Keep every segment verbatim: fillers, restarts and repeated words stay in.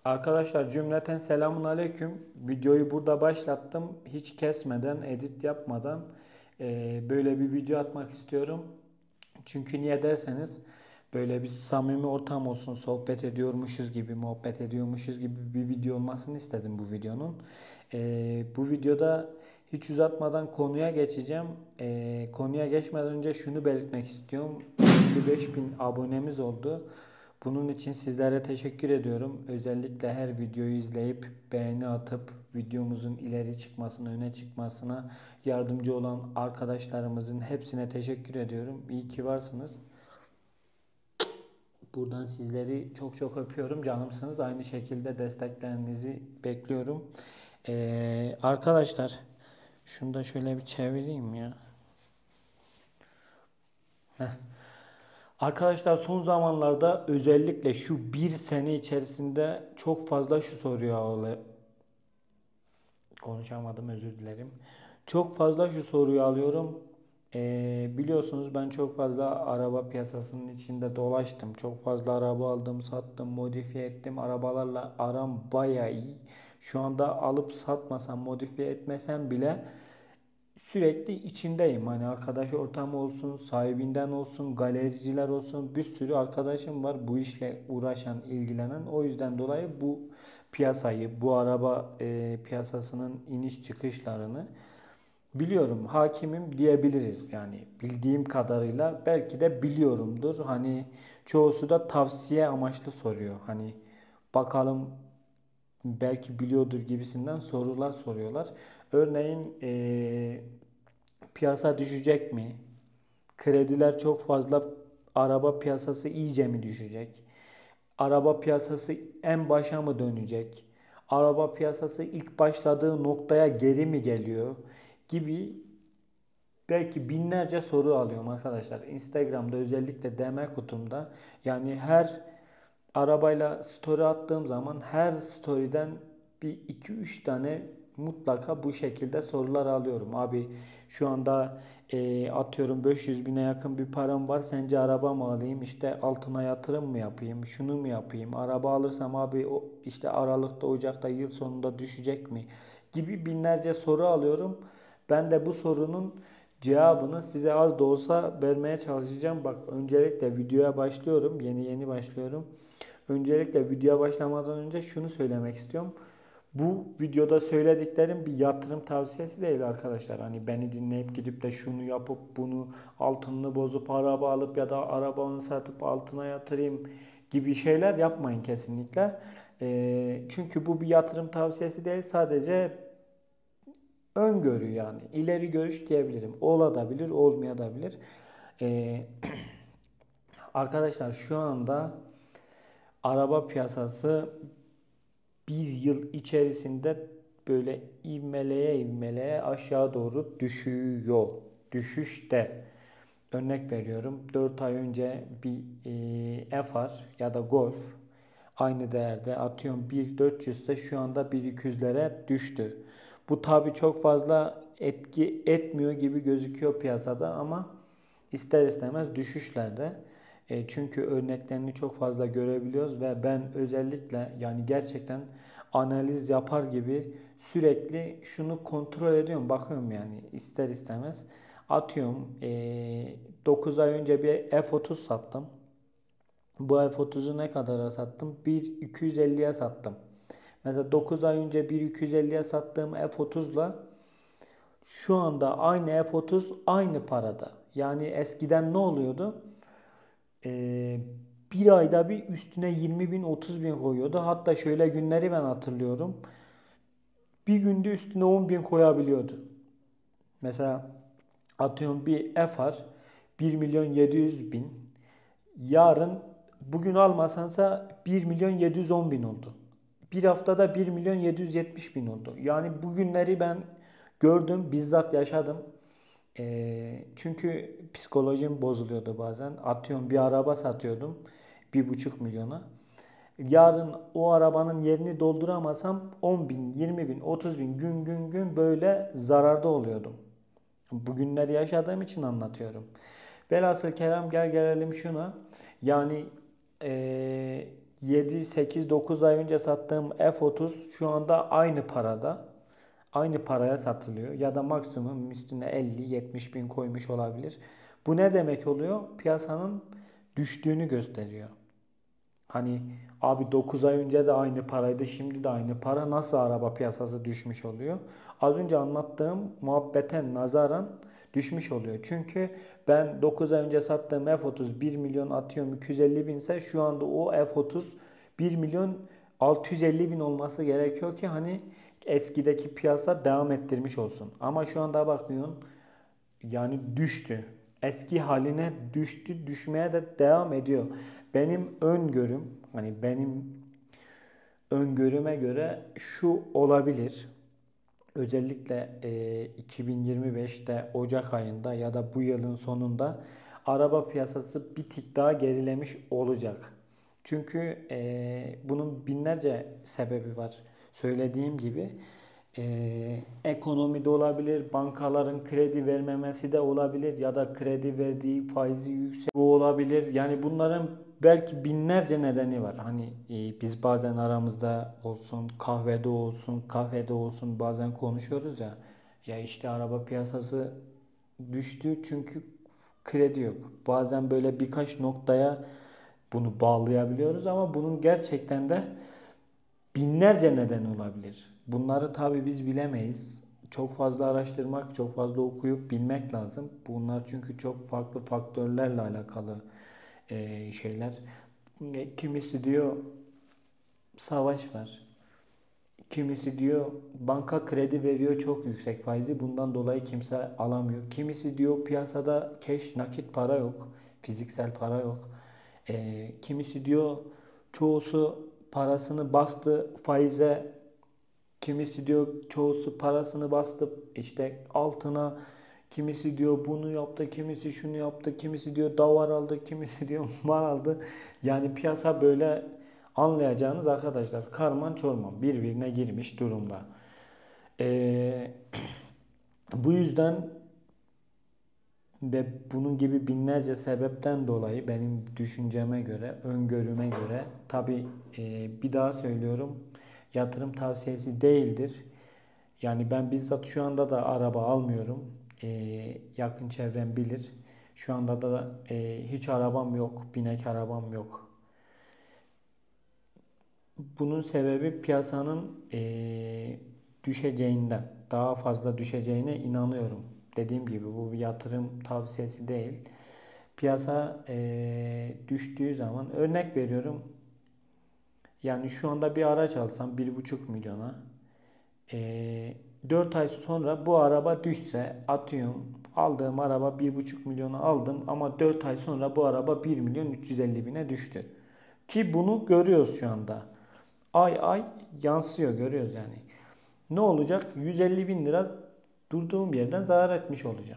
Arkadaşlar cümleten selamun aleyküm. Videoyu burada başlattım. Hiç kesmeden, edit yapmadan eee, böyle bir video atmak istiyorum. Çünkü niye derseniz böyle bir samimi ortam olsun, sohbet ediyormuşuz gibi, muhabbet ediyormuşuz gibi bir video olmasını istedim bu videonun. Eee, bu videoda hiç uzatmadan konuya geçeceğim. Eee, konuya geçmeden önce şunu belirtmek istiyorum. elli beş bin abonemiz oldu. Bunun için sizlere teşekkür ediyorum. Özellikle her videoyu izleyip beğeni atıp videomuzun ileri çıkmasına, öne çıkmasına yardımcı olan arkadaşlarımızın hepsine teşekkür ediyorum. İyi ki varsınız. Buradan sizleri çok çok öpüyorum. Canımsınız. Aynı şekilde desteklerinizi bekliyorum. Ee, arkadaşlar şunu da şöyle bir çevireyim ya. Heh. Arkadaşlar son zamanlarda özellikle şu bir sene içerisinde çok fazla şu soruyu al- konuşamadım, özür dilerim. Çok fazla şu soruyu alıyorum. Ee, biliyorsunuz ben çok fazla araba piyasasının içinde dolaştım. Çok fazla araba aldım, sattım, modifiye ettim. Arabalarla aram bayağı iyi. Şu anda alıp satmasam, modifiye etmesem bile sürekli içindeyim. Hani arkadaş ortamı olsun, sahibinden olsun, galericiler olsun, bir sürü arkadaşım var bu işle uğraşan, ilgilenen. O yüzden dolayı bu piyasayı, bu araba e, piyasasının iniş çıkışlarını biliyorum, hakimim diyebiliriz. Yani bildiğim kadarıyla belki de biliyorumdur. Hani çoğusu da tavsiye amaçlı soruyor. Hani bakalım belki biliyordur gibisinden sorular soruyorlar. Örneğin eee, piyasa düşecek mi? Krediler çok fazla, araba piyasası iyice mi düşecek? Araba piyasası en başa mı dönecek? Araba piyasası ilk başladığı noktaya geri mi geliyor? Gibi belki binlerce soru alıyorum arkadaşlar. Instagram'da özellikle D M kutumda, yani her arabayla story attığım zaman her story'den bir iki üç tane mutlaka bu şekilde sorular alıyorum. Abi şu anda e, atıyorum beş yüz bine yakın bir param var. Sence araba mı alayım? İşte altına yatırım mı yapayım? Şunu mu yapayım? Araba alırsam abi o işte Aralık'ta, Ocak'ta, yıl sonunda düşecek mi? Gibi binlerce soru alıyorum. Ben de bu sorunun cevabını size az da olsa vermeye çalışacağım. Bak, öncelikle videoya başlıyorum. Yeni yeni başlıyorum. Öncelikle videoya başlamadan önce şunu söylemek istiyorum. Bu videoda söylediklerim bir yatırım tavsiyesi değil arkadaşlar. Hani beni dinleyip gidip de şunu yapıp bunu altınını bozup araba alıp ya da arabanı satıp altına yatırayım gibi şeyler yapmayın kesinlikle. Ee, çünkü bu bir yatırım tavsiyesi değil, sadece öngörü, yani ileri görüş diyebilirim. Olabilir, olmayabilir. Ee, arkadaşlar şu anda araba piyasası bir yıl içerisinde böyle ivmeleye ivmeleye aşağı doğru düşüyor. Düşüşte. Örnek veriyorum. dört ay önce bir e, F R ya da Golf aynı değerde, atıyorum bir bin dört yüz ise şu anda bir bin iki yüzlere düştü. Bu tabi çok fazla etki etmiyor gibi gözüküyor piyasada ama ister istemez düşüşlerde. E, çünkü örneklerini çok fazla görebiliyoruz ve ben özellikle, yani gerçekten analiz yapar gibi sürekli şunu kontrol ediyorum, bakıyorum yani ister istemez. Atıyorum e, dokuz ay önce bir F otuz sattım. Bu F otuzu ne kadara sattım? bir bin iki yüz elliye sattım. Mesela dokuz ay önce bir bin iki yüz elliye sattığım F otuzla şu anda aynı F otuz aynı parada. Yani eskiden ne oluyordu? Ee, bir ayda bir üstüne yirmi bin otuz bin koyuyordu. Hatta şöyle günleri ben hatırlıyorum. Bir günde üstüne on bin koyabiliyordu. Mesela atıyorum bir F R bir milyon yedi yüz bin. Yarın bugün almasansa bir milyon yedi yüz on bin oldu. Bir haftada bir milyon yedi yüz yetmiş bin oldu. Yani bu günleri ben gördüm, bizzat yaşadım. Ee, çünkü psikolojim bozuluyordu bazen. Atıyorum bir araba satıyordum bir buçuk milyona. Yarın o arabanın yerini dolduramasam on bin, yirmi bin, otuz bin gün gün gün böyle zararda oluyordum. Bugünleri yaşadığım için anlatıyorum. Velhasıl kelam, gel gelelim şuna. Yani eee, yedi, sekiz, dokuz ay önce sattığım F otuz şu anda aynı parada. Aynı paraya satılıyor. Ya da maksimum üstüne elli yetmiş bin koymuş olabilir. Bu ne demek oluyor? Piyasanın düştüğünü gösteriyor. Hani abi dokuz ay önce de aynı paraydı, şimdi de aynı para. Nasıl araba piyasası düşmüş oluyor? Az önce anlattığım muhabbete nazaran düşmüş oluyor. Çünkü ben dokuz ay önce sattığım F otuz bir milyon atıyorum iki yüz elli bin ise şu anda o F otuz bir milyon altı yüz elli bin olması gerekiyor ki hani eskideki piyasa devam ettirmiş olsun. Ama şu anda bakmıyorsun yani düştü. Eski haline düştü, düşmeye de devam ediyor. Benim öngörüm, hani benim öngörüme göre şu olabilir. Özellikle e, iki bin yirmi beşte Ocak ayında ya da bu yılın sonunda araba piyasası bir tık daha gerilemiş olacak. Çünkü e, bunun binlerce sebebi var. Söylediğim gibi e, ekonomi de olabilir, bankaların kredi vermemesi de olabilir ya da kredi verdiği faizi yüksek bu olabilir. Yani bunların belki binlerce nedeni var. Hani e, biz bazen aramızda olsun, kahvede olsun, kafede olsun bazen konuşuyoruz ya. Ya işte araba piyasası düştü çünkü kredi yok. Bazen böyle birkaç noktaya bunu bağlayabiliyoruz ama bunun gerçekten de binlerce neden olabilir. Bunları tabii biz bilemeyiz. Çok fazla araştırmak, çok fazla okuyup bilmek lazım. Bunlar çünkü çok farklı faktörlerle alakalı e, şeyler. E, Kimisi diyor savaş var. Kimisi diyor banka kredi veriyor çok yüksek faizi bundan dolayı kimse alamıyor. Kimisi diyor piyasada cash nakit para yok. Fiziksel para yok. E, kimisi diyor çoğusu parasını bastı faize. Kimisi diyor çoğusu parasını bastı işte altına. Kimisi diyor bunu yaptı, kimisi şunu yaptı, kimisi diyor davar aldı, kimisi diyor mal aldı. Yani piyasa böyle anlayacağınız arkadaşlar karman çorman birbirine girmiş durumda. Ee, Bu yüzden ve bunun gibi binlerce sebepten dolayı benim düşünceme göre, öngörüme göre tabi e, bir daha söylüyorum yatırım tavsiyesi değildir. Yani ben bizzat şu anda da araba almıyorum. E, yakın çevrem bilir. Şu anda da e, hiç arabam yok, binek arabam yok. Bunun sebebi piyasanın eee, düşeceğinden, daha fazla düşeceğine inanıyorum. Dediğim gibi bu bir yatırım tavsiyesi değil. Piyasa eee, düştüğü zaman örnek veriyorum. Yani şu anda bir araç alsam bir buçuk milyona eee dört ay sonra bu araba düşse atıyorum aldığım araba bir buçuk milyona aldım ama dört ay sonra bu araba bir milyon üç yüz elli bine düştü. Ki bunu görüyoruz şu anda. Ay ay yansıyor görüyoruz yani. Ne olacak? yüz elli bin lira durduğum yerden zarar etmiş olacağım.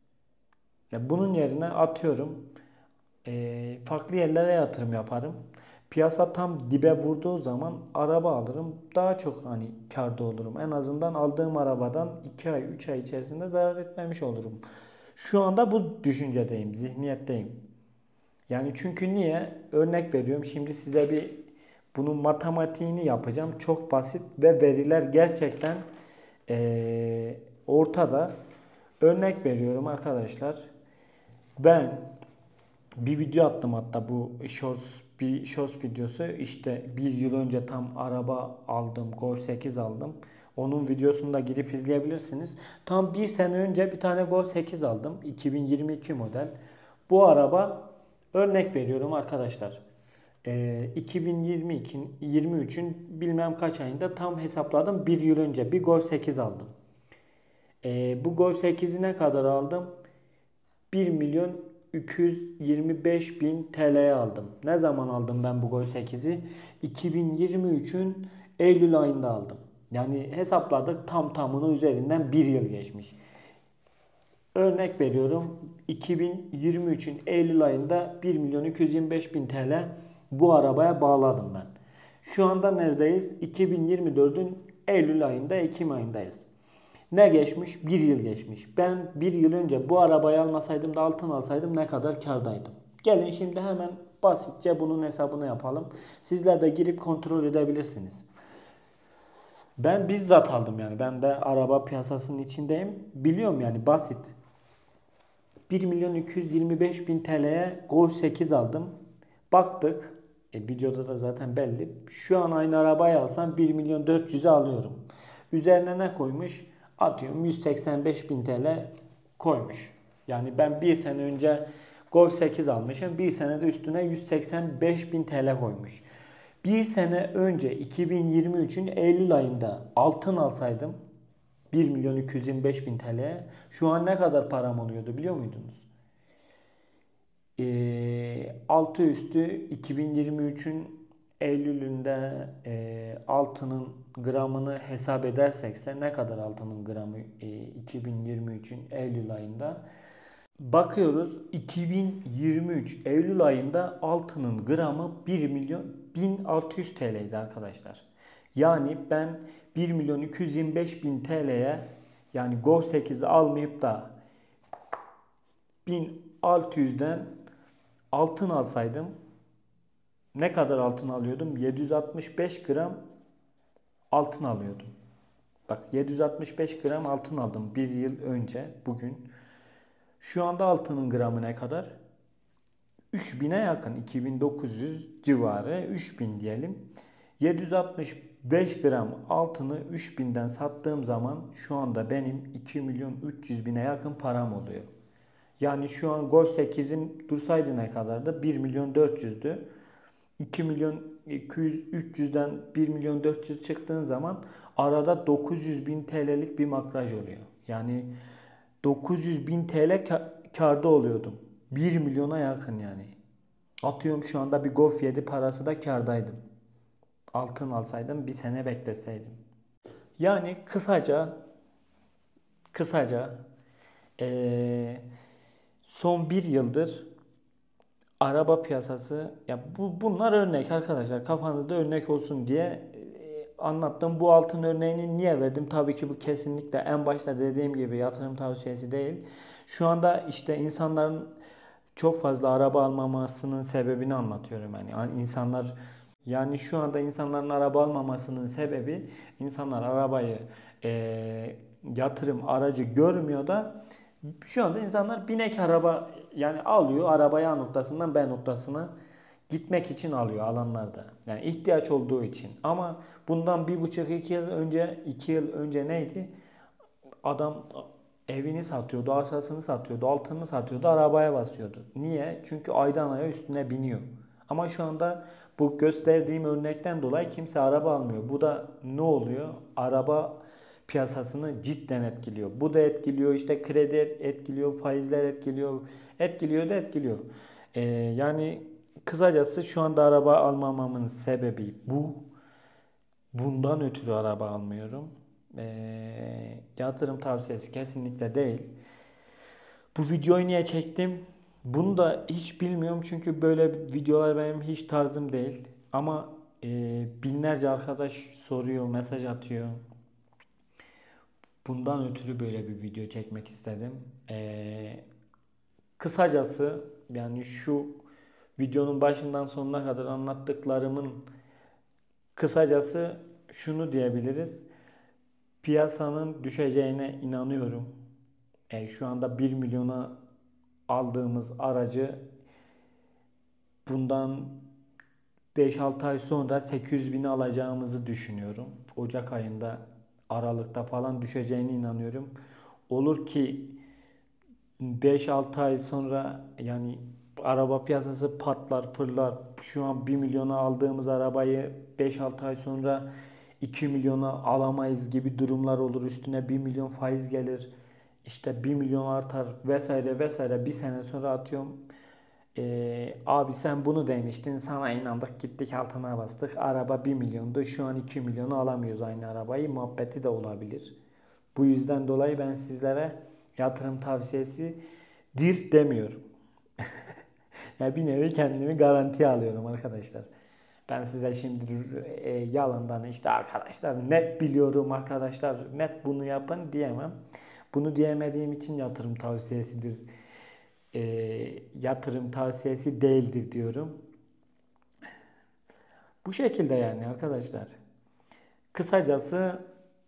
Ya bunun yerine atıyorum eee, farklı yerlere yatırım yaparım. Piyasa tam dibe vurduğu zaman araba alırım. Daha çok hani karda olurum. En azından aldığım arabadan iki ay üç ay içerisinde zarar etmemiş olurum. Şu anda bu düşüncedeyim, zihniyetteyim. Yani çünkü niye? Örnek veriyorum. Şimdi size bir bunun matematiğini yapacağım. Çok basit ve veriler gerçekten eee, ortada. Örnek veriyorum arkadaşlar. Ben bir video attım hatta bu shorts bir shorts videosu işte bir yıl önce tam araba aldım Golf sekiz aldım. Onun videosunu da girip izleyebilirsiniz. Tam bir sene önce bir tane Golf sekiz aldım. iki bin yirmi iki model. Bu araba örnek veriyorum arkadaşlar. Ee, iki bin yirmi iki yirmi üçün bilmem kaç ayında tam hesapladım. Bir yıl önce bir Golf sekiz aldım. Ee, bu Golf sekizi ne kadar aldım? bir milyon iki yüz yirmi beş bin T L'ye aldım. Ne zaman aldım ben bu Golf sekizi? iki bin yirmi üçün Eylül ayında aldım. Yani hesapladık tam tamına üzerinden bir yıl geçmiş. Örnek veriyorum iki bin yirmi üçün Eylül ayında bir milyon iki yüz yirmi beş bin T L bu arabaya bağladım ben. Şu anda neredeyiz? iki bin yirmi dördün Eylül ayında Ekim ayındayız. Ne geçmiş? Bir yıl geçmiş. Ben bir yıl önce bu arabayı almasaydım da altın alsaydım ne kadar kârdaydım? Gelin şimdi hemen basitçe bunun hesabını yapalım. Sizler de girip kontrol edebilirsiniz. Ben bizzat aldım yani. Ben de araba piyasasının içindeyim. Biliyorum yani basit. bir milyon iki yüz yirmi beş bin T L'ye Golf sekiz aldım. Baktık. E, videoda da zaten belli. Şu an aynı arabayı alsam bir milyon dört yüze alıyorum. Üzerine ne koymuş? Atıyorum yüz seksen beş bin T L koymuş. Yani ben bir sene önce Golf sekiz almışım. Bir senede üstüne yüz seksen beş bin T L koymuş. Bir sene önce iki bin yirmi üçün Eylül ayında altın alsaydım bir milyon iki yüz yirmi beş bin T L şu an ne kadar param oluyordu biliyor muydunuz? E, altı üstü iki bin yirmi üçün Eylül'ünde e, altının gramını hesap edersekse ne kadar altının gramı e, iki bin yirmi üçün Eylül ayında? Bakıyoruz iki bin yirmi üç Eylül ayında altının gramı bir milyon bin altı yüz T L'ydi arkadaşlar. Yani ben bir milyon iki yüz yirmi beş bin T L'ye yani Golf sekizi almayıp da bin altı yüzden altın alsaydım ne kadar altın alıyordum? yedi yüz altmış beş gram altın alıyordum. Bak yedi yüz altmış beş gram altın aldım bir yıl önce bugün. Şu anda altının gramı ne kadar? üç bine yakın, iki bin dokuz yüz civarı, üç bin diyelim. yedi yüz altmış beş gram altını üç binden sattığım zaman şu anda benim iki milyon üç yüz bine yakın param oluyor. Yani şu an Golf sekizin dursaydı ne kadardı? bir milyon dört yüzdü. iki milyon iki yüz üç yüzden bir milyon dört yüz çıktığın zaman arada dokuz yüz bin T L'lik bir makraj oluyor. Yani dokuz yüz bin T L karda oluyordum. bir milyona yakın yani. Atıyorum şu anda bir Golf yedi parası da kardaydım. Altın alsaydım bir sene bekleseydim. Yani kısaca kısaca ee, son bir yıldır araba piyasası ya bu bunlar örnek arkadaşlar kafanızda örnek olsun diye e, anlattım. Bu altın örneğini niye verdim? Tabii ki bu kesinlikle en başta dediğim gibi yatırım tavsiyesi değil. Şu anda işte insanların çok fazla araba almamasının sebebini anlatıyorum yani. Yani insanlar yani şu anda insanların araba almamasının sebebi insanlar arabayı e, yatırım aracı görmüyor da şu anda insanlar binek araba yani alıyor arabayı A noktasından B noktasına gitmek için alıyor alanlarda. Yani ihtiyaç olduğu için. Ama bundan bir buçuk iki yıl önce iki yıl önce neydi? Adam evini satıyordu, arsasını satıyordu, altını satıyordu, arabaya basıyordu. Niye? Çünkü aydan aya üstüne biniyor. Ama şu anda bu gösterdiğim örnekten dolayı kimse araba almıyor. Bu da ne oluyor? Araba piyasasını cidden etkiliyor. Bu da etkiliyor, işte kredi etkiliyor, faizler etkiliyor. Etkiliyor da etkiliyor. Ee, yani kısacası şu anda araba almamamın sebebi bu. Bundan ötürü araba almıyorum. Ee, yatırım tavsiyesi kesinlikle değil. Bu videoyu niye çektim? Bunu da hiç bilmiyorum çünkü böyle videolar benim hiç tarzım değil. Ama e, binlerce arkadaş soruyor, mesaj atıyor. Bundan ötürü böyle bir video çekmek istedim. Ee, kısacası yani şu videonun başından sonuna kadar anlattıklarımın kısacası şunu diyebiliriz. Piyasanın düşeceğine inanıyorum. E, şu anda bir milyona aldığımız aracı bundan beş altı ay sonra sekiz yüz bine alacağımızı düşünüyorum. Ocak ayında Aralık'ta falan düşeceğine inanıyorum. Olur ki beş altı ay sonra yani araba piyasası patlar fırlar. Şu an bir milyona aldığımız arabayı beş altı ay sonra iki milyona alamayız gibi durumlar olur. Üstüne bir milyon faiz gelir. İşte bir milyon artar vesaire vesaire. Bir sene sonra atıyorum. Ee, abi sen bunu demiştin. Sana inandık gittik altına bastık. Araba bir milyondu. Şu an iki milyonu alamıyoruz aynı arabayı. Muhabbeti de olabilir. Bu yüzden dolayı ben sizlere yatırım tavsiyesi dir demiyorum. Ya bir nevi kendimi garantiye alıyorum arkadaşlar. Ben size şimdi e, yalandan işte arkadaşlar net biliyorum arkadaşlar net bunu yapın diyemem. Bunu diyemediğim için yatırım tavsiyesidir. E, yatırım tavsiyesi değildir diyorum. Bu şekilde yani arkadaşlar. Kısacası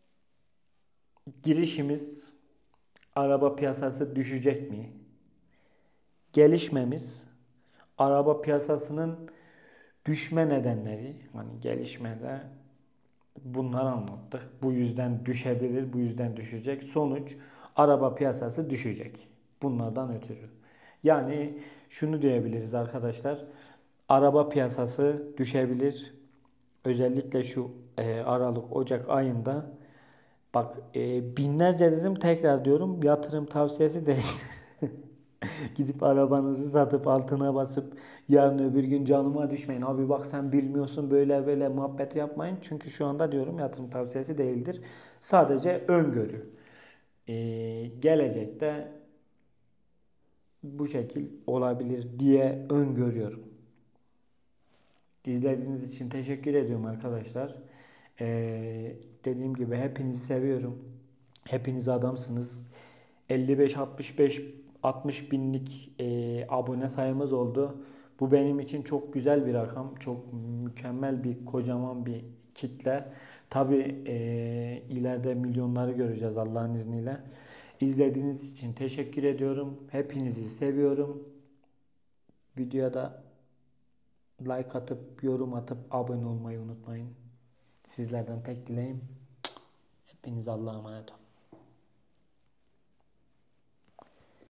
girişimiz, araba piyasası düşecek mi? Gelişmemiz, araba piyasasının düşme nedenleri, hani gelişmede bunları anlattık. Bu yüzden düşebilir, bu yüzden düşecek. Sonuç, araba piyasası düşecek. Bunlardan ötürü. Yani şunu diyebiliriz arkadaşlar. Araba piyasası düşebilir. Özellikle şu e, Aralık, Ocak ayında. Bak e, binlerce dedim, tekrar diyorum, yatırım tavsiyesi değil. Gidip arabanızı satıp altına basıp yarın öbür gün canıma düşmeyin. Abi bak sen bilmiyorsun, böyle böyle muhabbet yapmayın. Çünkü şu anda diyorum yatırım tavsiyesi değildir. Sadece öngörü. Ee, gelecekte bu şekil olabilir diye öngörüyorum. İzlediğiniz için teşekkür ediyorum arkadaşlar. Ee, dediğim gibi hepinizi seviyorum. Hepiniz adamsınız. elli beş altmış beş altmış binlik e, abone sayımız oldu. Bu benim için çok güzel bir rakam. Çok mükemmel bir, kocaman bir kitle. Tabi e, ileride milyonları göreceğiz Allah'ın izniyle. İzlediğiniz için teşekkür ediyorum. Hepinizi seviyorum. Videoya da like atıp, yorum atıp, abone olmayı unutmayın. Sizlerden tek dileğim, hepiniz Allah'a emanet olun.